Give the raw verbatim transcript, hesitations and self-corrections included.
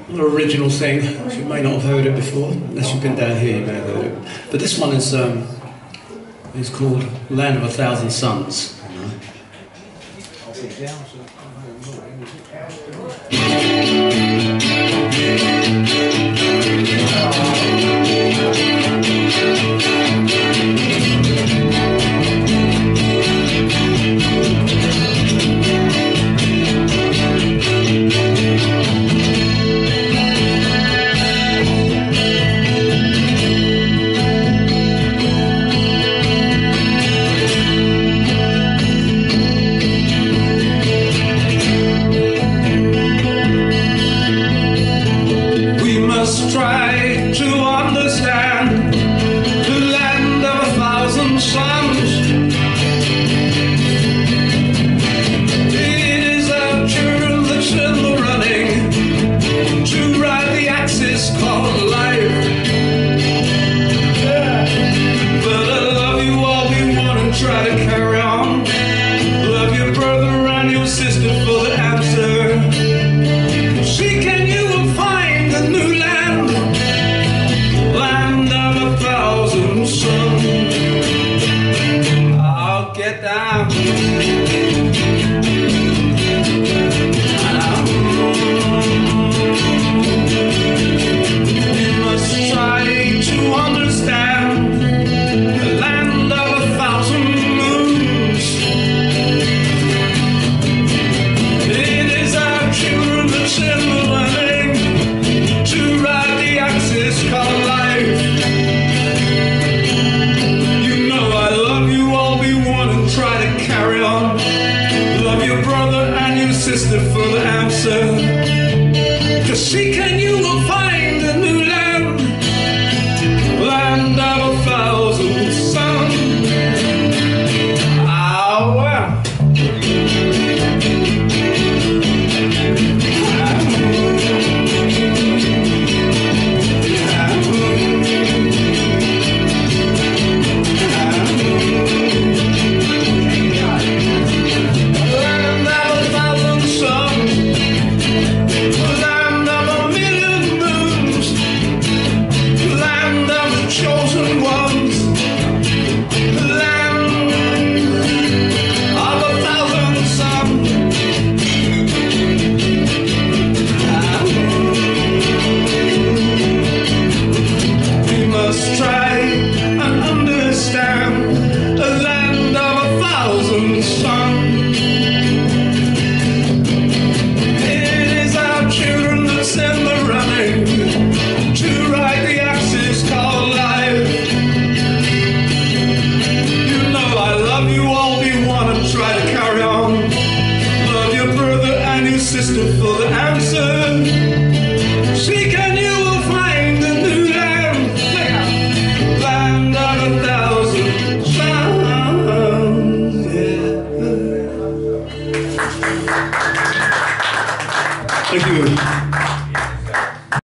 an original thing. You may not have heard it before, unless you've been down here. You may have heard it. But this one is um, is called "Land of a Thousand Suns." Try to understand the land of a thousand suns. It is our children that's in the running to ride the axis called life. Yeah. But I love you all, we want to try to carry on. Love your brother and your sister for the answer. Seek and you will find a new land, land of a thousand suns. I'll get down. You must try to understand the land of a thousand moons. It is our children that's in the running to ride the axis called life. You know I love you all, we want to try to carry on. Love your brother and your sister for the answer. Cause seek and you will